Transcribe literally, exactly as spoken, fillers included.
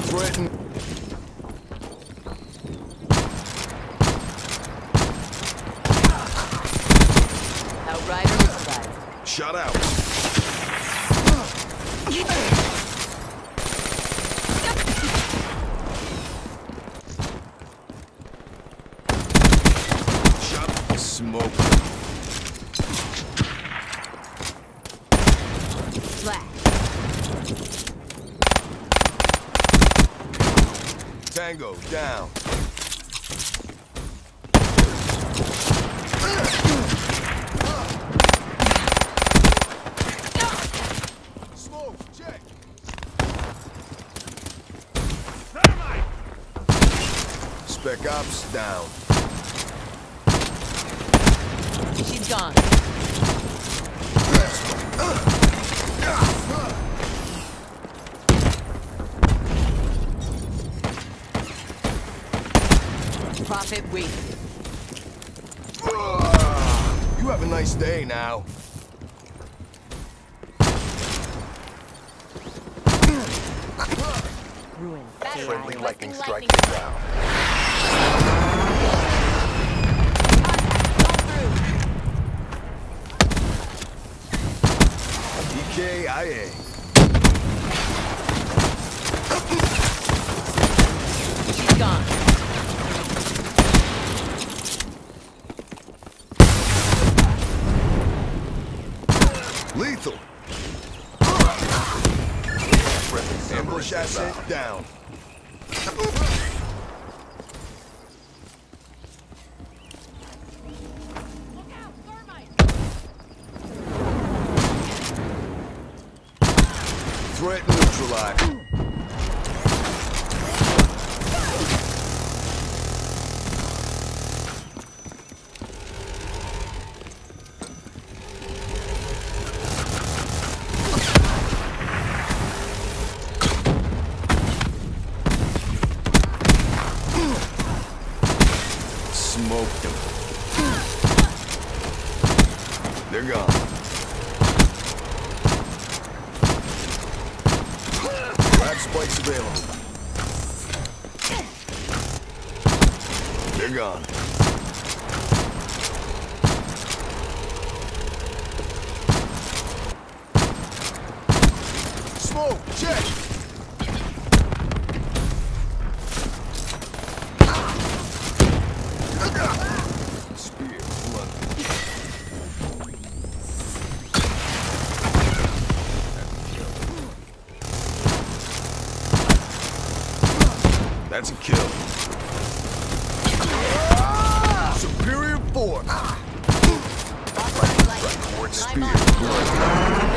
Threaten. Outrider neutralized. Shut out. Shut. Smoke. Flash. Tango down. Smoke, check. Thermite. Spec ops down. She's gone. Profit weak. You have a nice day now. Ruin. Friendly lightning strike lightning. down. E K I A. She's gone. Lethal. Ambush asset down. Threat neutralized. Smoked them. They're gone. Grab spikes available. They're gone. Smoke, check. Spear, blood. That's a kill. Superior force. Lightning strike towards Spear, blood.